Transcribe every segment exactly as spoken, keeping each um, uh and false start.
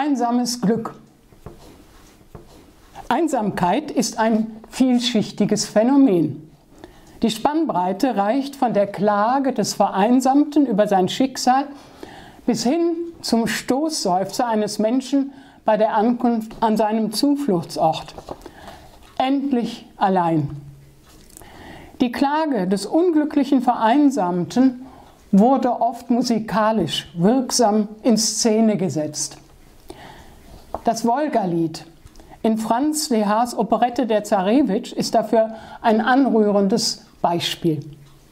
Einsames Glück. Einsamkeit ist ein vielschichtiges Phänomen. Die Spannbreite reicht von der Klage des Vereinsamten über sein Schicksal bis hin zum Stoßseufzer eines Menschen bei der Ankunft an seinem Zufluchtsort. Endlich allein. Die Klage des unglücklichen Vereinsamten wurde oft musikalisch wirksam in Szene gesetzt. Das Wolga-Lied in Franz Lehar's Operette Der Zarewitsch ist dafür ein anrührendes Beispiel.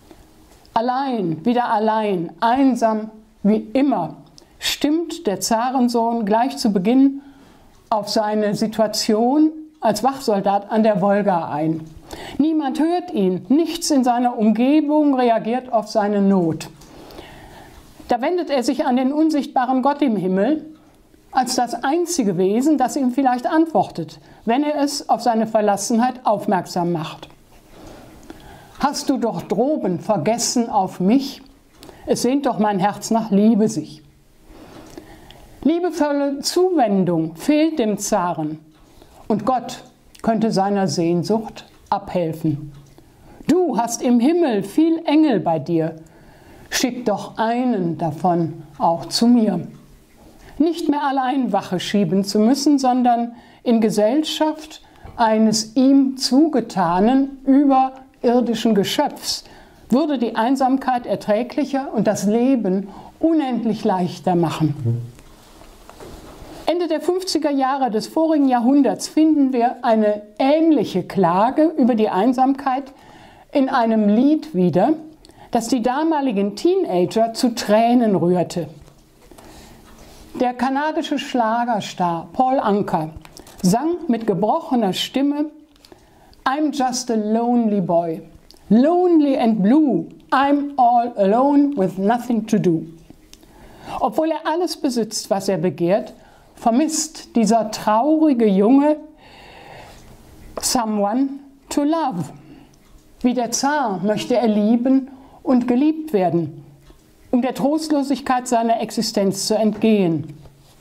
Allein, wieder allein, einsam wie immer, stimmt der Zarensohn gleich zu Beginn auf seine Situation als Wachsoldat an der Wolga ein. Niemand hört ihn, nichts in seiner Umgebung reagiert auf seine Not. Da wendet er sich an den unsichtbaren Gott im Himmel, als das einzige Wesen, das ihm vielleicht antwortet, wenn er es auf seine Verlassenheit aufmerksam macht. Hast du doch droben vergessen auf mich? Es sehnt doch mein Herz nach Liebe sich. Liebevolle Zuwendung fehlt dem Zaren und Gott könnte seiner Sehnsucht abhelfen. Du hast im Himmel viel Engel bei dir, schick doch einen davon auch zu mir. Nicht mehr allein Wache schieben zu müssen, sondern in Gesellschaft eines ihm zugetanen, überirdischen Geschöpfs würde die Einsamkeit erträglicher und das Leben unendlich leichter machen. Ende der fünfziger Jahre des vorigen Jahrhunderts finden wir eine ähnliche Klage über die Einsamkeit in einem Lied wieder, das die damaligen Teenager zu Tränen rührte. Der kanadische Schlagerstar Paul Anka sang mit gebrochener Stimme I'm just a lonely boy, lonely and blue, I'm all alone with nothing to do. Obwohl er alles besitzt, was er begehrt, vermisst dieser traurige Junge someone to love. Wie der Zar möchte er lieben und geliebt werden, um der Trostlosigkeit seiner Existenz zu entgehen.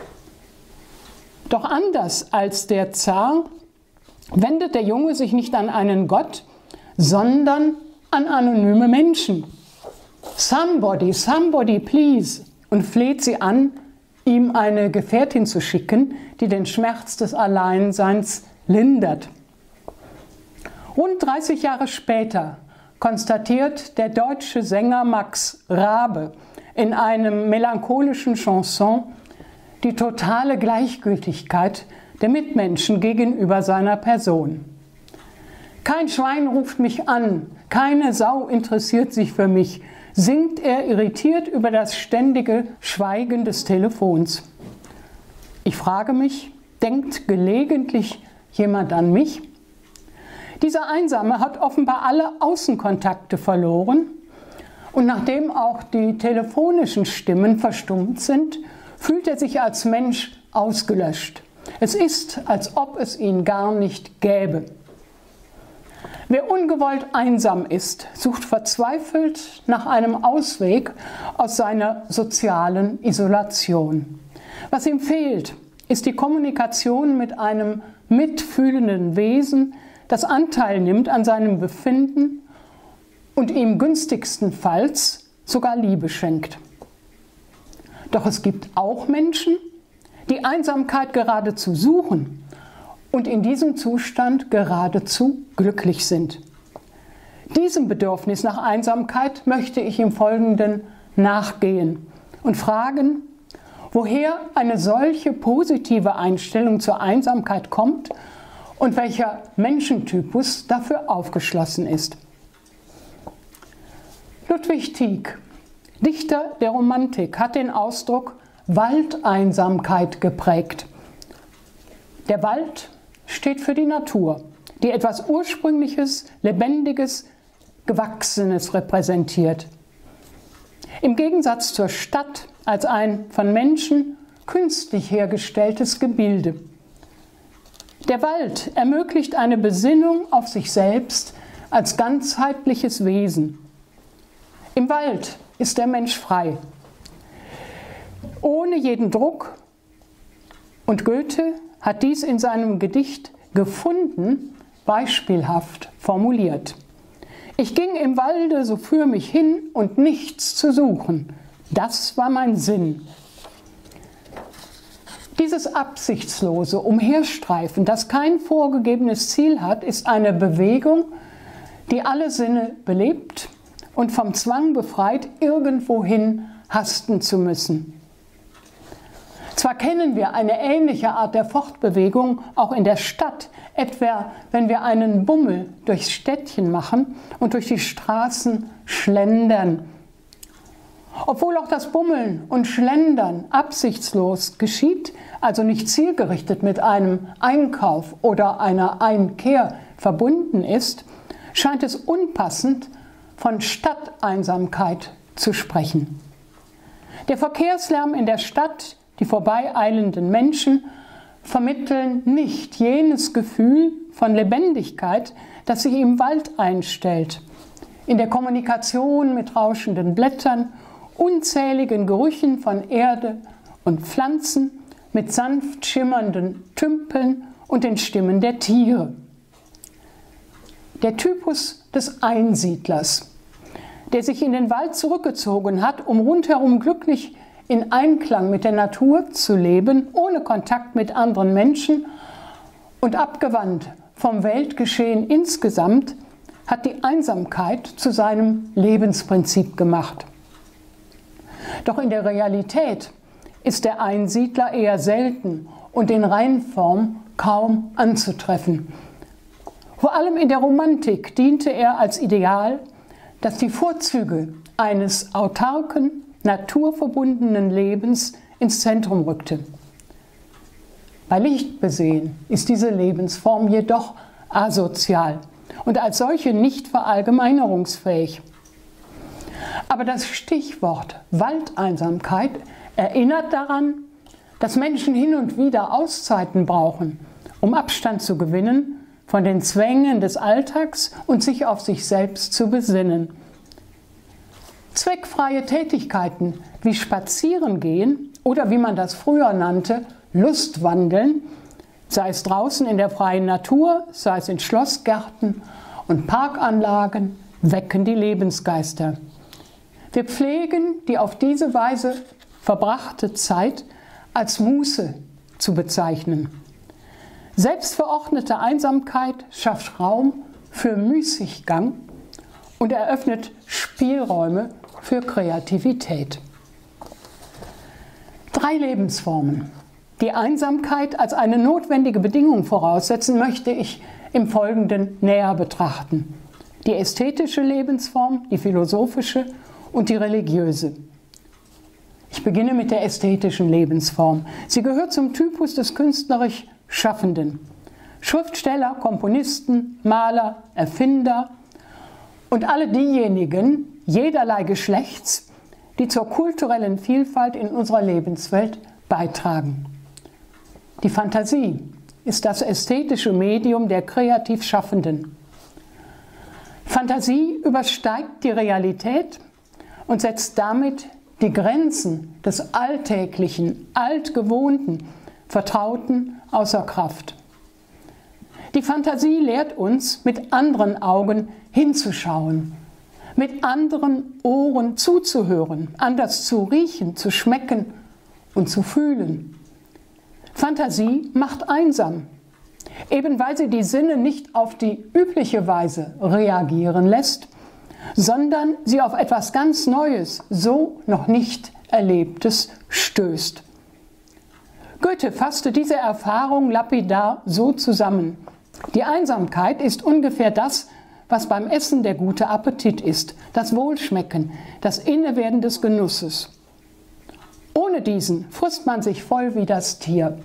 Doch anders als der Zar wendet der Junge sich nicht an einen Gott, sondern an anonyme Menschen. Somebody, somebody please, und fleht sie an, ihm eine Gefährtin zu schicken, die den Schmerz des Alleinseins lindert. Rund dreißig Jahre später konstatiert der deutsche Sänger Max Rabe in einem melancholischen Chanson die totale Gleichgültigkeit der Mitmenschen gegenüber seiner Person. Kein Schwein ruft mich an, keine Sau interessiert sich für mich, singt er irritiert über das ständige Schweigen des Telefons. Ich frage mich, denkt gelegentlich jemand an mich? Dieser Einsame hat offenbar alle Außenkontakte verloren und nachdem auch die telefonischen Stimmen verstummt sind, fühlt er sich als Mensch ausgelöscht. Es ist, als ob es ihn gar nicht gäbe. Wer ungewollt einsam ist, sucht verzweifelt nach einem Ausweg aus seiner sozialen Isolation. Was ihm fehlt, ist die Kommunikation mit einem mitfühlenden Wesen, das Anteil nimmt an seinem Befinden und ihm günstigstenfalls sogar Liebe schenkt. Doch es gibt auch Menschen, die Einsamkeit geradezu suchen und in diesem Zustand geradezu glücklich sind. Diesem Bedürfnis nach Einsamkeit möchte ich im Folgenden nachgehen und fragen, woher eine solche positive Einstellung zur Einsamkeit kommt und welcher Menschentypus dafür aufgeschlossen ist. Ludwig Tieck, Dichter der Romantik, hat den Ausdruck Waldeinsamkeit geprägt. Der Wald steht für die Natur, die etwas Ursprüngliches, Lebendiges, Gewachsenes repräsentiert. Im Gegensatz zur Stadt als ein von Menschen künstlich hergestelltes Gebilde. Der Wald ermöglicht eine Besinnung auf sich selbst als ganzheitliches Wesen. Im Wald ist der Mensch frei, ohne jeden Druck Und Goethe hat dies in seinem Gedicht Gefunden beispielhaft formuliert. Ich ging im Walde so für mich hin und nichts zu suchen. Das war mein Sinn. Dieses absichtslose Umherstreifen, das kein vorgegebenes Ziel hat, ist eine Bewegung, die alle Sinne belebt und vom Zwang befreit, irgendwohin hasten zu müssen. Zwar kennen wir eine ähnliche Art der Fortbewegung auch in der Stadt, etwa wenn wir einen Bummel durchs Städtchen machen und durch die Straßen schlendern. Obwohl auch das Bummeln und Schlendern absichtslos geschieht, also nicht zielgerichtet mit einem Einkauf oder einer Einkehr verbunden ist, scheint es unpassend, von Stadteinsamkeit zu sprechen. Der Verkehrslärm in der Stadt, die vorbeieilenden Menschen vermitteln nicht jenes Gefühl von Lebendigkeit, das sich im Wald einstellt, in der Kommunikation mit rauschenden Blättern, unzähligen Gerüchen von Erde und Pflanzen, mit sanft schimmernden Tümpeln und den Stimmen der Tiere. Der Typus des Einsiedlers, der sich in den Wald zurückgezogen hat, um rundherum glücklich in Einklang mit der Natur zu leben, ohne Kontakt mit anderen Menschen und abgewandt vom Weltgeschehen insgesamt, hat die Einsamkeit zu seinem Lebensprinzip gemacht. Doch in der Realität ist der Einsiedler eher selten und in Reinform kaum anzutreffen. Vor allem in der Romantik diente er als Ideal, das die Vorzüge eines autarken, naturverbundenen Lebens ins Zentrum rückte. Bei Licht besehen ist diese Lebensform jedoch asozial und als solche nicht verallgemeinerungsfähig. Aber das Stichwort Waldeinsamkeit erinnert daran, dass Menschen hin und wieder Auszeiten brauchen, um Abstand zu gewinnen von den Zwängen des Alltags und sich auf sich selbst zu besinnen. Zweckfreie Tätigkeiten wie Spazierengehen oder wie man das früher nannte, Lustwandeln, sei es draußen in der freien Natur, sei es in Schlossgärten und Parkanlagen, wecken die Lebensgeister. Wir pflegen die auf diese Weise verbrachte Zeit als Muße zu bezeichnen. Selbstverordnete Einsamkeit schafft Raum für Müßiggang und eröffnet Spielräume für Kreativität. Drei Lebensformen, die Einsamkeit als eine notwendige Bedingung voraussetzen, möchte ich im Folgenden näher betrachten. Die ästhetische Lebensform, die philosophische und die religiöse. Ich beginne mit der ästhetischen Lebensform. Sie gehört zum Typus des künstlerisch Schaffenden. Schriftsteller, Komponisten, Maler, Erfinder und alle diejenigen jederlei Geschlechts, die zur kulturellen Vielfalt in unserer Lebenswelt beitragen. Die Fantasie ist das ästhetische Medium der kreativ Schaffenden. Fantasie übersteigt die Realität und setzt damit die Grenzen des Alltäglichen, Altgewohnten, Vertrauten außer Kraft. Die Fantasie lehrt uns, mit anderen Augen hinzuschauen, mit anderen Ohren zuzuhören, anders zu riechen, zu schmecken und zu fühlen. Fantasie macht einsam, eben weil sie die Sinne nicht auf die übliche Weise reagieren lässt, sondern sie auf etwas ganz Neues, so noch nicht Erlebtes stößt. Goethe fasste diese Erfahrung lapidar so zusammen: Die Einsamkeit ist ungefähr das, was beim Essen der gute Appetit ist, das Wohlschmecken, das Innewerden des Genusses. Ohne diesen frisst man sich voll wie das Tier.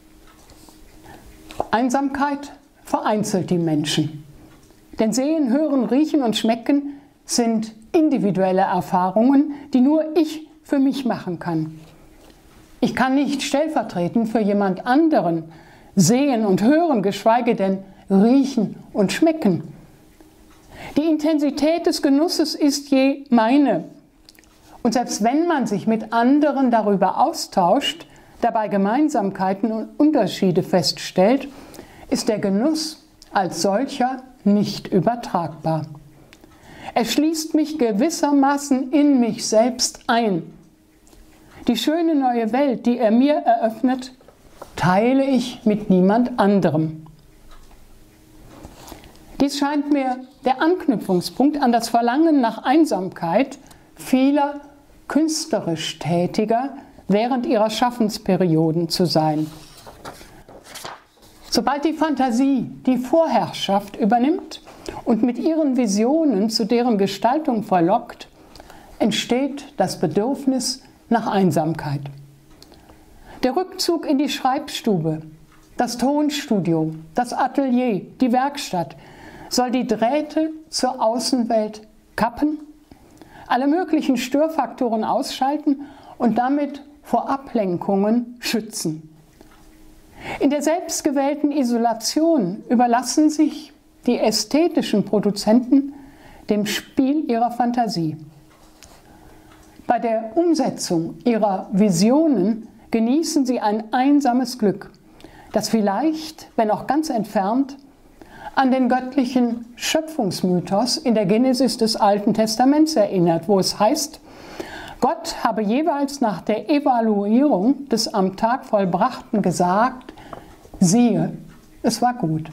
Einsamkeit vereinzelt die Menschen. Denn Sehen, Hören, Riechen und Schmecken sind individuelle Erfahrungen, die nur ich für mich machen kann. Ich kann nicht stellvertretend für jemand anderen sehen und hören, geschweige denn riechen und schmecken. Die Intensität des Genusses ist je meine. Und selbst wenn man sich mit anderen darüber austauscht, dabei Gemeinsamkeiten und Unterschiede feststellt, ist der Genuss als solcher nicht übertragbar. Er schließt mich gewissermaßen in mich selbst ein. Die schöne neue Welt, die er mir eröffnet, teile ich mit niemand anderem. Dies scheint mir der Anknüpfungspunkt an das Verlangen nach Einsamkeit vieler künstlerisch Tätiger während ihrer Schaffensperioden zu sein. Sobald die Fantasie die Vorherrschaft übernimmt und mit ihren Visionen zu deren Gestaltung verlockt, entsteht das Bedürfnis nach Einsamkeit. Der Rückzug in die Schreibstube, das Tonstudio, das Atelier, die Werkstatt soll die Drähte zur Außenwelt kappen, alle möglichen Störfaktoren ausschalten und damit vor Ablenkungen schützen. In der selbstgewählten Isolation überlassen sich die ästhetischen Produzenten dem Spiel ihrer Fantasie. Bei der Umsetzung ihrer Visionen genießen sie ein einsames Glück, das vielleicht, wenn auch ganz entfernt, an den göttlichen Schöpfungsmythos in der Genesis des Alten Testaments erinnert, wo es heißt, Gott habe jeweils nach der Evaluierung des am Tag Vollbrachten gesagt, siehe, es war gut.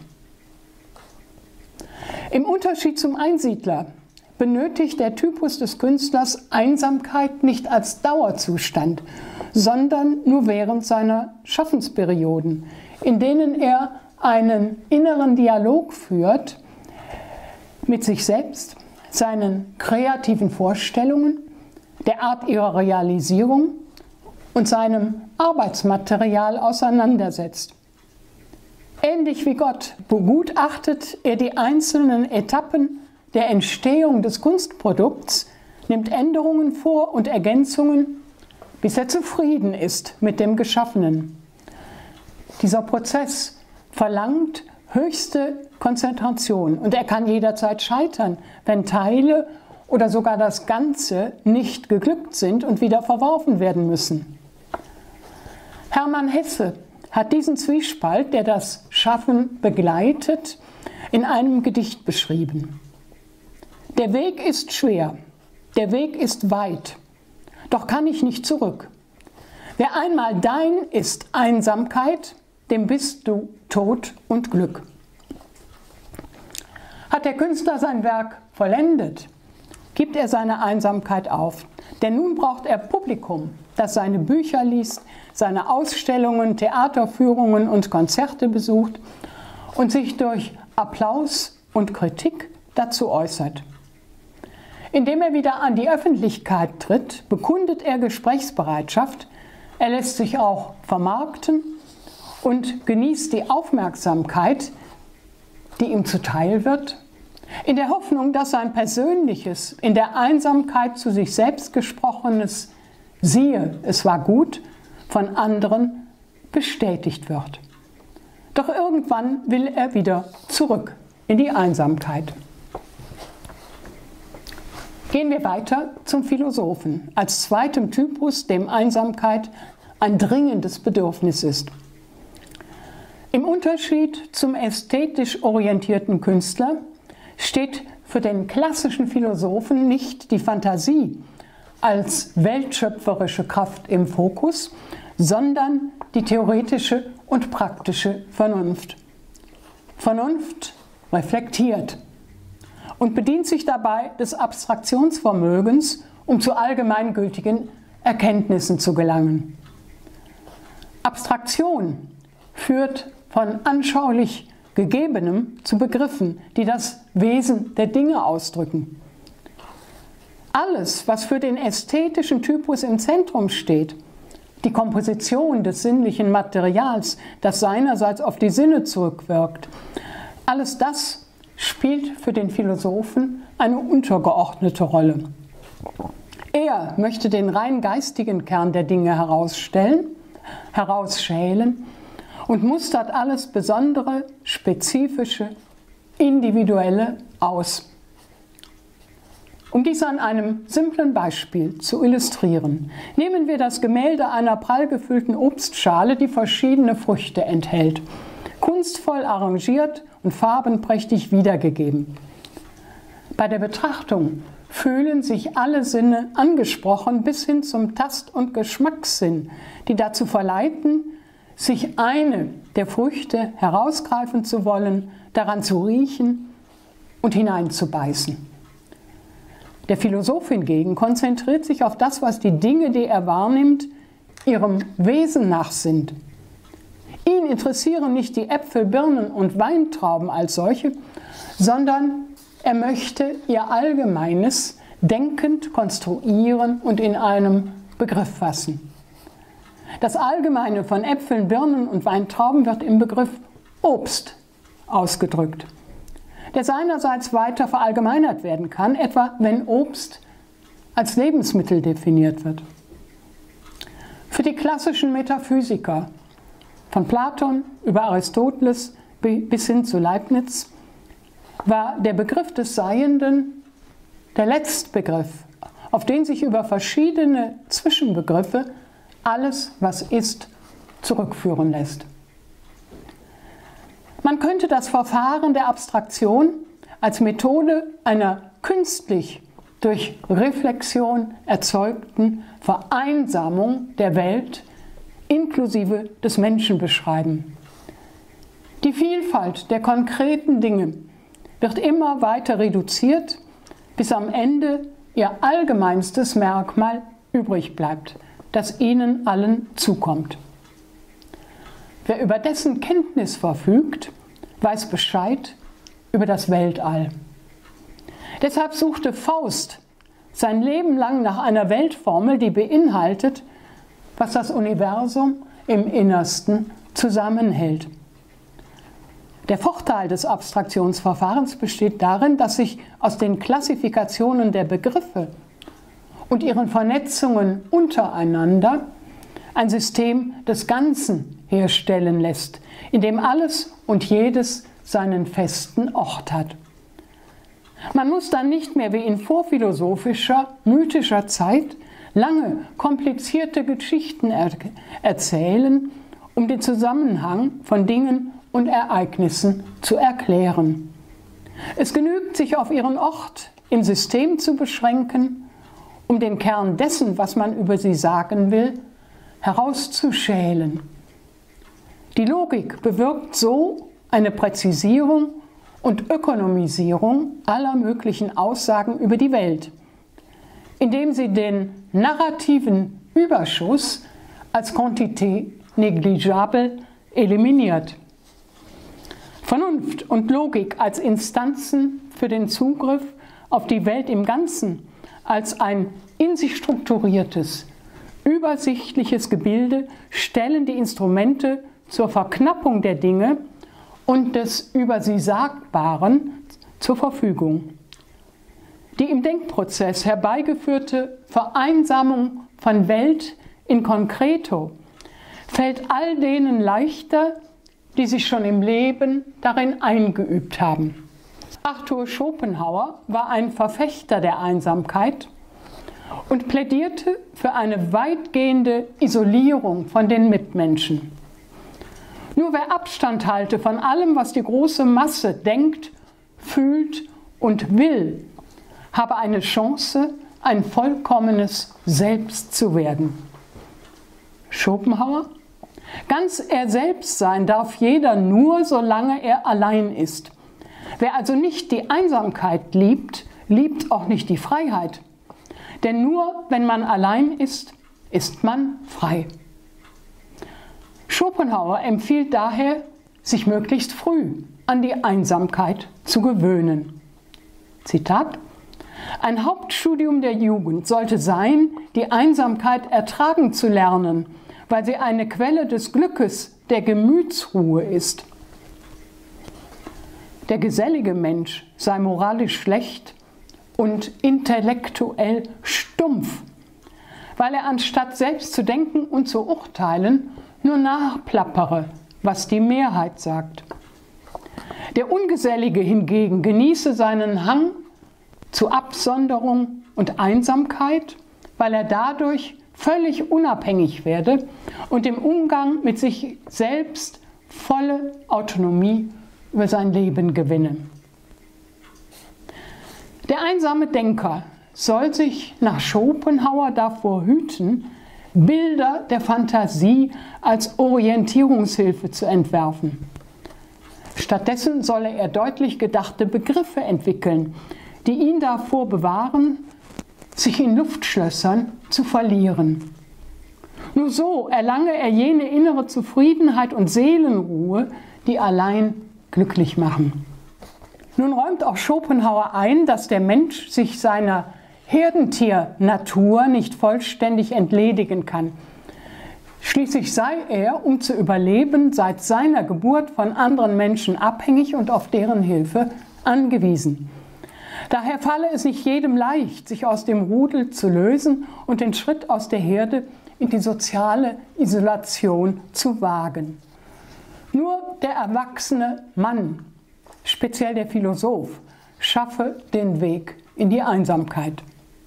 Im Unterschied zum Einsiedler benötigt der Typus des Künstlers Einsamkeit nicht als Dauerzustand, sondern nur während seiner Schaffensperioden, in denen er einen inneren Dialog führt mit sich selbst, seinen kreativen Vorstellungen, der Art ihrer Realisierung und seinem Arbeitsmaterial auseinandersetzt. Ähnlich wie Gott begutachtet er die einzelnen Etappen der Entstehung des Kunstprodukts, nimmt Änderungen vor und Ergänzungen, bis er zufrieden ist mit dem Geschaffenen. Dieser Prozess verlangt höchste Konzentration und er kann jederzeit scheitern, wenn Teile oder sogar das Ganze nicht geglückt sind und wieder verworfen werden müssen. Hermann Hesse hat diesen Zwiespalt, der das Schaffen begleitet, in einem Gedicht beschrieben. Der Weg ist schwer, der Weg ist weit, doch kann ich nicht zurück. Wer einmal dein ist Einsamkeit, dem bist du Tod und Glück. Hat der Künstler sein Werk vollendet, gibt er seine Einsamkeit auf. Denn nun braucht er Publikum, das seine Bücher liest, seine Ausstellungen, Theaterführungen und Konzerte besucht und sich durch Applaus und Kritik dazu äußert. Indem er wieder an die Öffentlichkeit tritt, bekundet er Gesprächsbereitschaft, er lässt sich auch vermarkten und genießt die Aufmerksamkeit, die ihm zuteil wird, in der Hoffnung, dass sein persönliches, in der Einsamkeit zu sich selbst gesprochenes Siehe, es war gut, von anderen bestätigt wird. Doch irgendwann will er wieder zurück in die Einsamkeit. Gehen wir weiter zum Philosophen, als zweitem Typus, dem Einsamkeit ein dringendes Bedürfnis ist. Im Unterschied zum ästhetisch orientierten Künstler steht für den klassischen Philosophen nicht die Fantasie als weltschöpferische Kraft im Fokus, sondern die theoretische und praktische Vernunft. Vernunft reflektiert und bedient sich dabei des Abstraktionsvermögens, um zu allgemeingültigen Erkenntnissen zu gelangen. Abstraktion führt von anschaulich Gegebenem zu Begriffen, die das Wesen der Dinge ausdrücken. Alles, was für den ästhetischen Typus im Zentrum steht, die Komposition des sinnlichen Materials, das seinerseits auf die Sinne zurückwirkt, alles das spielt für den Philosophen eine untergeordnete Rolle. Er möchte den rein geistigen Kern der Dinge herausstellen, herausschälen und mustert alles Besondere, Spezifische, Individuelle aus. Um dies an einem simplen Beispiel zu illustrieren, nehmen wir das Gemälde einer prall gefüllten Obstschale, die verschiedene Früchte enthält, kunstvoll arrangiert und farbenprächtig wiedergegeben. Bei der Betrachtung fühlen sich alle Sinne angesprochen bis hin zum Tast- und Geschmackssinn, die dazu verleiten, sich eine der Früchte herausgreifen zu wollen, daran zu riechen und hineinzubeißen. Der Philosoph hingegen konzentriert sich auf das, was die Dinge, die er wahrnimmt, ihrem Wesen nach sind. Ihn interessieren nicht die Äpfel, Birnen und Weintrauben als solche, sondern er möchte ihr Allgemeines denkend konstruieren und in einem Begriff fassen. Das Allgemeine von Äpfeln, Birnen und Weintrauben wird im Begriff Obst ausgedrückt, der seinerseits weiter verallgemeinert werden kann, etwa wenn Obst als Lebensmittel definiert wird. Für die klassischen Metaphysiker, von Platon über Aristoteles bis hin zu Leibniz, war der Begriff des Seienden der Letztbegriff, auf den sich über verschiedene Zwischenbegriffe alles, was ist, zurückführen lässt. Man könnte das Verfahren der Abstraktion als Methode einer künstlich durch Reflexion erzeugten Vereinsamung der Welt inklusive des Menschen beschreiben. Die Vielfalt der konkreten Dinge wird immer weiter reduziert, bis am Ende ihr allgemeinstes Merkmal übrig bleibt, das ihnen allen zukommt. Wer über dessen Kenntnis verfügt, weiß Bescheid über das Weltall. Deshalb suchte Faust sein Leben lang nach einer Weltformel, die beinhaltet, was das Universum im Innersten zusammenhält. Der Vorteil des Abstraktionsverfahrens besteht darin, dass sich aus den Klassifikationen der Begriffe und ihren Vernetzungen untereinander ein System des Ganzen herstellen lässt, in dem alles und jedes seinen festen Ort hat. Man muss dann nicht mehr wie in vorphilosophischer, mythischer Zeit lange, komplizierte Geschichten er erzählen, um den Zusammenhang von Dingen und Ereignissen zu erklären. Es genügt, sich auf ihren Ort im System zu beschränken, um den Kern dessen, was man über sie sagen will, herauszuschälen. Die Logik bewirkt so eine Präzisierung und Ökonomisierung aller möglichen Aussagen über die Welt, indem sie den narrativen Überschuss als Quantité négligeable eliminiert. Vernunft und Logik als Instanzen für den Zugriff auf die Welt im Ganzen, als ein in sich strukturiertes, übersichtliches Gebilde stellen die Instrumente zur Verknappung der Dinge und des über sie Sagbaren zur Verfügung. Die im Denkprozess herbeigeführte Vereinsamung von Welt in Concreto fällt all denen leichter, die sich schon im Leben darin eingeübt haben. Arthur Schopenhauer war ein Verfechter der Einsamkeit und plädierte für eine weitgehende Isolierung von den Mitmenschen. Nur wer Abstand halte von allem, was die große Masse denkt, fühlt und will, habe eine Chance, ein vollkommenes Selbst zu werden. Schopenhauer: Ganz er selbst sein darf jeder nur, solange er allein ist. Wer also nicht die Einsamkeit liebt, liebt auch nicht die Freiheit. Denn nur wenn man allein ist, ist man frei. Schopenhauer empfiehlt daher, sich möglichst früh an die Einsamkeit zu gewöhnen. Zitat: Ein Hauptstudium der Jugend sollte sein, die Einsamkeit ertragen zu lernen, weil sie eine Quelle des Glückes, der Gemütsruhe ist. Der gesellige Mensch sei moralisch schlecht und intellektuell stumpf, weil er anstatt selbst zu denken und zu urteilen, nur nachplappere, was die Mehrheit sagt. Der Ungesellige hingegen genieße seinen Hang zu Absonderung und Einsamkeit, weil er dadurch völlig unabhängig werde und im Umgang mit sich selbst volle Autonomie über sein Leben gewinne. Der einsame Denker soll sich nach Schopenhauer davor hüten, Bilder der Fantasie als Orientierungshilfe zu entwerfen. Stattdessen solle er deutlich gedachte Begriffe entwickeln, die ihn davor bewahren, sich in Luftschlössern zu verlieren. Nur so erlange er jene innere Zufriedenheit und Seelenruhe, die allein glücklich machen. Nun räumt auch Schopenhauer ein, dass der Mensch sich seiner Herdentiernatur nicht vollständig entledigen kann. Schließlich sei er, um zu überleben, seit seiner Geburt von anderen Menschen abhängig und auf deren Hilfe angewiesen. Daher falle es nicht jedem leicht, sich aus dem Rudel zu lösen und den Schritt aus der Herde in die soziale Isolation zu wagen. Nur der erwachsene Mann, speziell der Philosoph, schaffe den Weg in die Einsamkeit.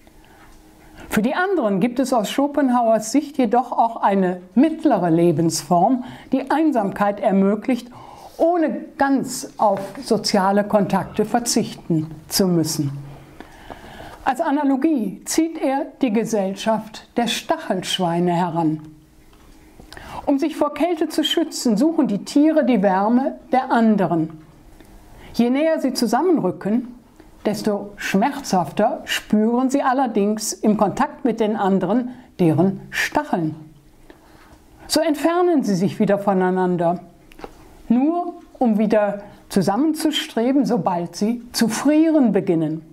Für die anderen gibt es aus Schopenhauers Sicht jedoch auch eine mittlere Lebensform, die Einsamkeit ermöglicht, ohne ganz auf soziale Kontakte verzichten zu müssen. Als Analogie zieht er die Gesellschaft der Stachelschweine heran. Um sich vor Kälte zu schützen, suchen die Tiere die Wärme der anderen. Je näher sie zusammenrücken, desto schmerzhafter spüren sie allerdings im Kontakt mit den anderen deren Stacheln. So entfernen sie sich wieder voneinander, nur um wieder zusammenzustreben, sobald sie zu frieren beginnen.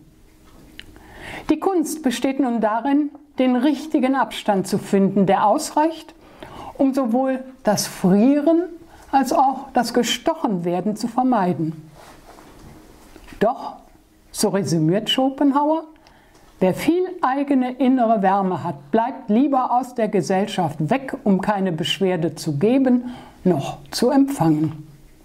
Die Kunst besteht nun darin, den richtigen Abstand zu finden, der ausreicht, um sowohl das Frieren als auch das Gestochenwerden zu vermeiden. Doch, so resümiert Schopenhauer, wer viel eigene innere Wärme hat, bleibt lieber aus der Gesellschaft weg, um keine Beschwerde zu geben, noch zu empfangen.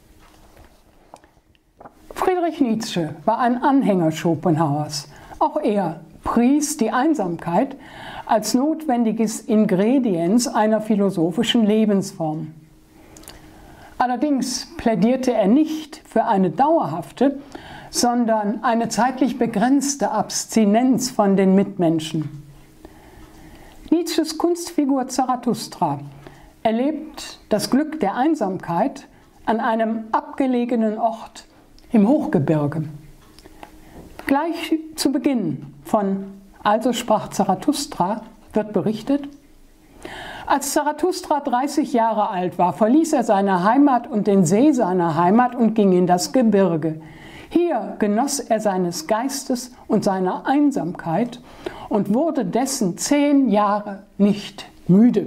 Friedrich Nietzsche war ein Anhänger Schopenhauers. Auch er pries die Einsamkeit als notwendiges Ingrediens einer philosophischen Lebensform. Allerdings plädierte er nicht für eine dauerhafte, sondern eine zeitlich begrenzte Abstinenz von den Mitmenschen. Nietzsches Kunstfigur Zarathustra erlebt das Glück der Einsamkeit an einem abgelegenen Ort im Hochgebirge. Gleich zu Beginn von Also sprach Zarathustra wird berichtet: Als Zarathustra dreißig Jahre alt war, verließ er seine Heimat und den See seiner Heimat und ging in das Gebirge. Hier genoss er seines Geistes und seiner Einsamkeit und wurde dessen zehn Jahre nicht müde.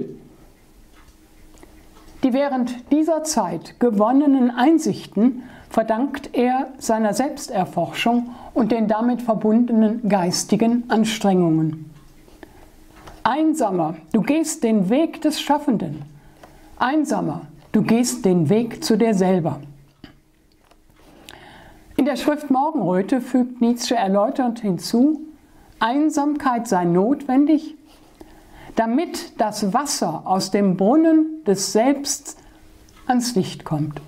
Die während dieser Zeit gewonnenen Einsichten verdankt er seiner Selbsterforschung und den damit verbundenen geistigen Anstrengungen. Einsamer, du gehst den Weg des Schaffenden. Einsamer, du gehst den Weg zu dir selber. In der Schrift Morgenröte fügt Nietzsche erläuternd hinzu: Einsamkeit sei notwendig, damit das Wasser aus dem Brunnen des Selbst ans Licht kommt.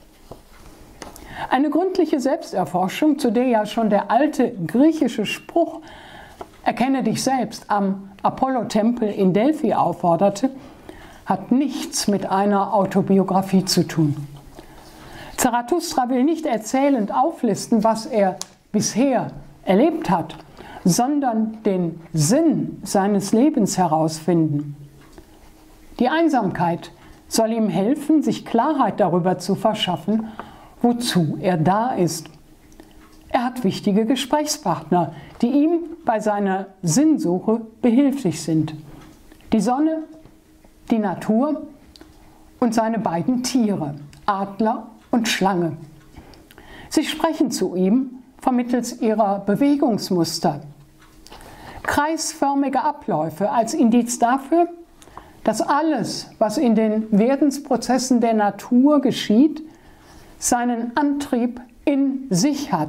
Eine gründliche Selbsterforschung, zu der ja schon der alte griechische Spruch „Erkenne dich selbst“ am Apollo-Tempel in Delphi aufforderte, hat nichts mit einer Autobiografie zu tun. Zarathustra will nicht erzählend auflisten, was er bisher erlebt hat, sondern den Sinn seines Lebens herausfinden. Die Einsamkeit soll ihm helfen, sich Klarheit darüber zu verschaffen, wozu er da ist. Er hat wichtige Gesprächspartner, die ihm bei seiner Sinnsuche behilflich sind. Die Sonne, die Natur und seine beiden Tiere, Adler und Schlange. Sie sprechen zu ihm vermittels ihrer Bewegungsmuster. Kreisförmige Abläufe als Indiz dafür, dass alles, was in den Werdensprozessen der Natur geschieht, seinen Antrieb in sich hat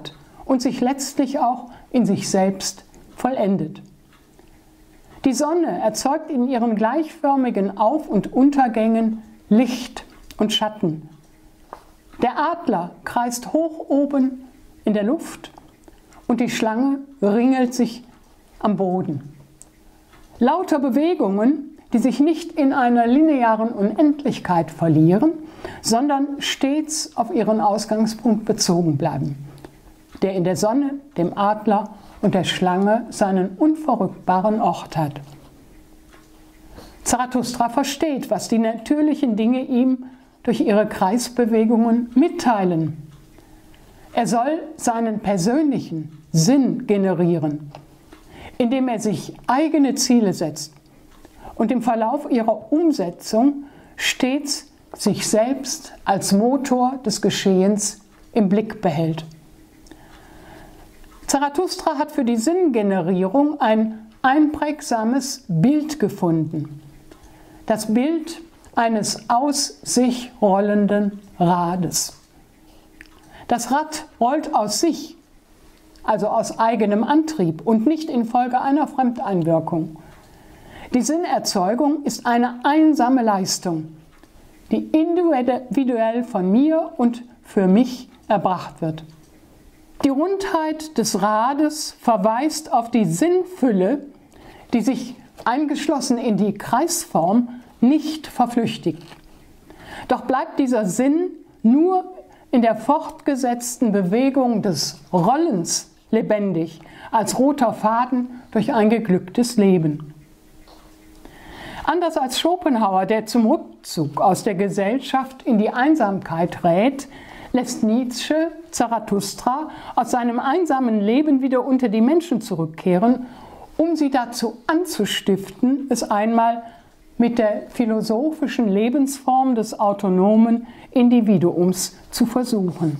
und sich letztlich auch in sich selbst vollendet. Die Sonne erzeugt in ihren gleichförmigen Auf- und Untergängen Licht und Schatten. Der Adler kreist hoch oben in der Luft und die Schlange ringelt sich am Boden. Lauter Bewegungen, die sich nicht in einer linearen Unendlichkeit verlieren, sondern stets auf ihren Ausgangspunkt bezogen bleiben, der in der Sonne, dem Adler und der Schlange seinen unverrückbaren Ort hat. Zarathustra versteht, was die natürlichen Dinge ihm durch ihre Kreisbewegungen mitteilen. Er soll seinen persönlichen Sinn generieren, indem er sich eigene Ziele setzt und im Verlauf ihrer Umsetzung stets sich selbst als Motor des Geschehens im Blick behält. Zarathustra hat für die Sinngenerierung ein einprägsames Bild gefunden. Das Bild eines aus sich rollenden Rades. Das Rad rollt aus sich, also aus eigenem Antrieb und nicht infolge einer Fremdeinwirkung. Die Sinnerzeugung ist eine einsame Leistung, die individuell von mir und für mich erbracht wird. Die Rundheit des Rades verweist auf die Sinnfülle, die sich eingeschlossen in die Kreisform nicht verflüchtigt. Doch bleibt dieser Sinn nur in der fortgesetzten Bewegung des Rollens lebendig, als roter Faden durch ein geglücktes Leben. Anders als Schopenhauer, der zum Rückzug aus der Gesellschaft in die Einsamkeit rät, lässt Nietzsche Zarathustra aus seinem einsamen Leben wieder unter die Menschen zurückkehren, um sie dazu anzustiften, es einmal mit der philosophischen Lebensform des autonomen Individuums zu versuchen.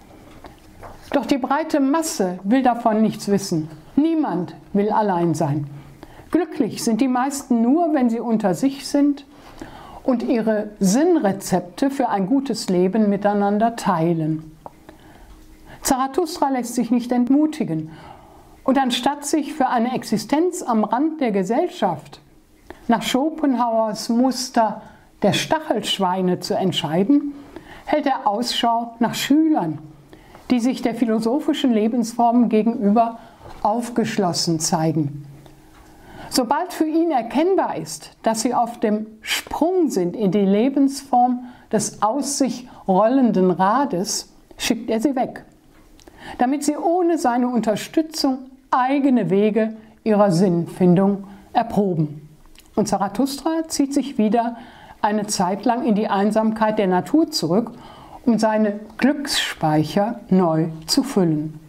Doch die breite Masse will davon nichts wissen. Niemand will allein sein. Glücklich sind die meisten nur, wenn sie unter sich sind und ihre Sinnrezepte für ein gutes Leben miteinander teilen. Zarathustra lässt sich nicht entmutigen und anstatt sich für eine Existenz am Rand der Gesellschaft nach Schopenhauers Muster der Stachelschweine zu entscheiden, hält er Ausschau nach Schülern, die sich der philosophischen Lebensform gegenüber aufgeschlossen zeigen. Sobald für ihn erkennbar ist, dass sie auf dem Sprung sind in die Lebensform des aus sich rollenden Rades, schickt er sie weg, damit sie ohne seine Unterstützung eigene Wege ihrer Sinnfindung erproben. Und Zarathustra zieht sich wieder eine Zeit lang in die Einsamkeit der Natur zurück, um seine Glücksspeicher neu zu füllen.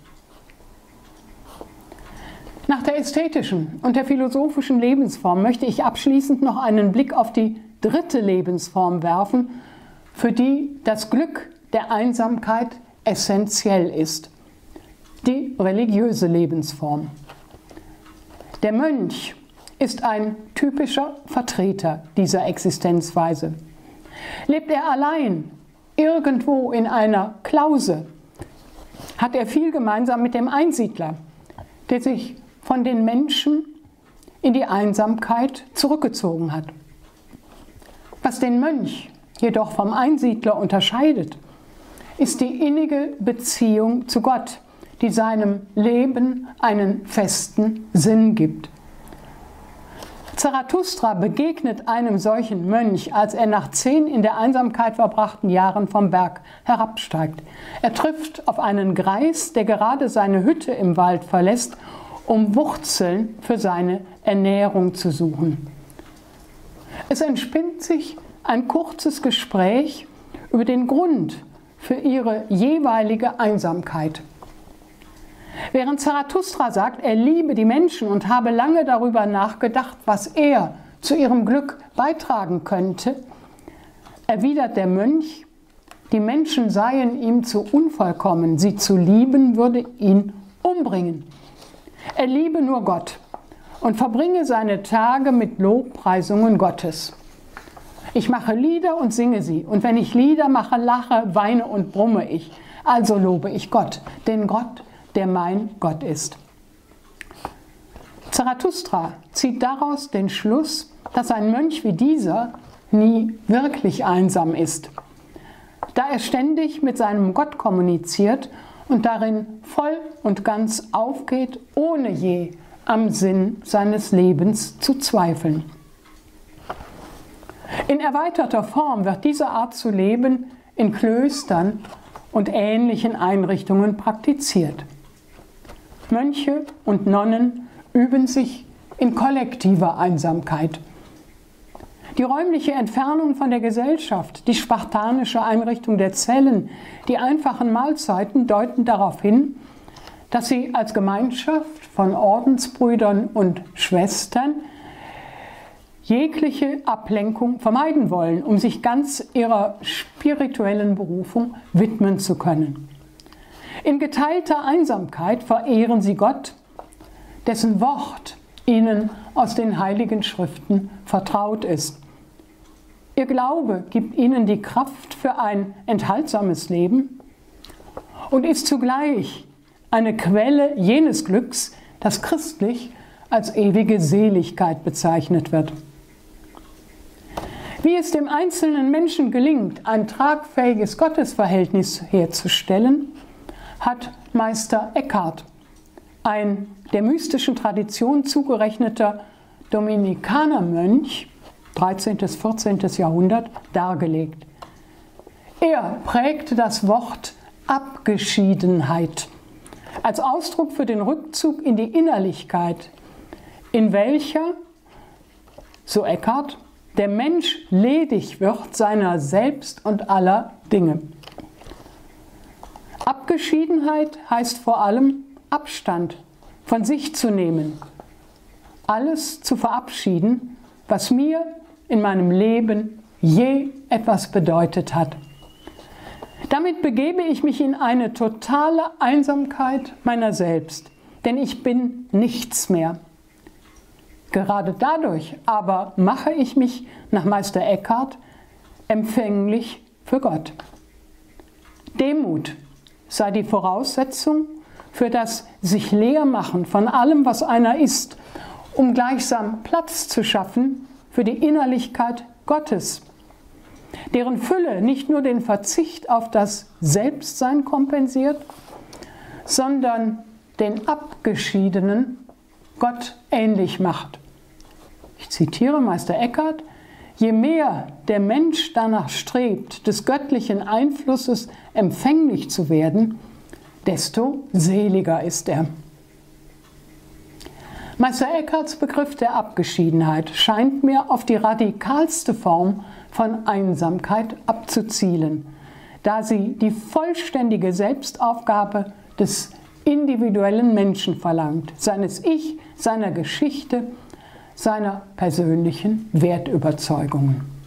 Nach der ästhetischen und der philosophischen Lebensform möchte ich abschließend noch einen Blick auf die dritte Lebensform werfen, für die das Glück der Einsamkeit essentiell ist: die religiöse Lebensform. Der Mönch ist ein typischer Vertreter dieser Existenzweise. Lebt er allein, irgendwo in einer Klause, hat er viel gemeinsam mit dem Einsiedler, der sich von den Menschen in die Einsamkeit zurückgezogen hat. Was den Mönch jedoch vom Einsiedler unterscheidet, ist die innige Beziehung zu Gott, die seinem Leben einen festen Sinn gibt. Zarathustra begegnet einem solchen Mönch, als er nach zehn in der Einsamkeit verbrachten Jahren vom Berg herabsteigt. Er trifft auf einen Greis, der gerade seine Hütte im Wald verlässt, um Wurzeln für seine Ernährung zu suchen. Es entspinnt sich ein kurzes Gespräch über den Grund für ihre jeweilige Einsamkeit. Während Zarathustra sagt, er liebe die Menschen und habe lange darüber nachgedacht, was er zu ihrem Glück beitragen könnte, erwidert der Mönch, die Menschen seien ihm zu unvollkommen, sie zu lieben würde ihn umbringen. Er liebe nur Gott und verbringe seine Tage mit Lobpreisungen Gottes. Ich mache Lieder und singe sie, und wenn ich Lieder mache, lache, weine und brumme ich. Also lobe ich Gott, den Gott der mein Gott ist. Zarathustra zieht daraus den Schluss, dass ein Mönch wie dieser nie wirklich einsam ist, da er ständig mit seinem Gott kommuniziert und darin voll und ganz aufgeht, ohne je am Sinn seines Lebens zu zweifeln. In erweiterter Form wird diese Art zu leben in Klöstern und ähnlichen Einrichtungen praktiziert. Mönche und Nonnen üben sich in kollektiver Einsamkeit. Die räumliche Entfernung von der Gesellschaft, die spartanische Einrichtung der Zellen, die einfachen Mahlzeiten deuten darauf hin, dass sie als Gemeinschaft von Ordensbrüdern und Schwestern jegliche Ablenkung vermeiden wollen, um sich ganz ihrer spirituellen Berufung widmen zu können. In geteilter Einsamkeit verehren sie Gott, dessen Wort ihnen aus den Heiligen Schriften vertraut ist. Ihr Glaube gibt ihnen die Kraft für ein enthaltsames Leben und ist zugleich eine Quelle jenes Glücks, das christlich als ewige Seligkeit bezeichnet wird. Wie es dem einzelnen Menschen gelingt, ein tragfähiges Gottesverhältnis herzustellen, hat Meister Eckhart, ein der mystischen Tradition zugerechneter Dominikanermönch, dreizehnten bis vierzehnten Jahrhundert, dargelegt. Er prägte das Wort Abgeschiedenheit als Ausdruck für den Rückzug in die Innerlichkeit, in welcher, so Eckhart, der Mensch ledig wird seiner selbst und aller Dinge. Abgeschiedenheit heißt vor allem Abstand von sich zu nehmen, alles zu verabschieden, was mir in meinem Leben je etwas bedeutet hat. Damit begebe ich mich in eine totale Einsamkeit meiner selbst, denn ich bin nichts mehr. Gerade dadurch aber mache ich mich nach Meister Eckhart empfänglich für Gott. Demut sei die Voraussetzung für das sich leermachen von allem, was einer ist, um gleichsam Platz zu schaffen für die Innerlichkeit Gottes, deren Fülle nicht nur den Verzicht auf das Selbstsein kompensiert, sondern den Abgeschiedenen Gott ähnlich macht. Ich zitiere Meister Eckhart: Je mehr der Mensch danach strebt, des göttlichen Einflusses empfänglich zu werden, desto seliger ist er. Meister Eckharts Begriff der Abgeschiedenheit scheint mir auf die radikalste Form von Einsamkeit abzuzielen, da sie die vollständige Selbstaufgabe des individuellen Menschen verlangt, seines Ich, seiner Geschichte, seiner persönlichen Wertüberzeugungen.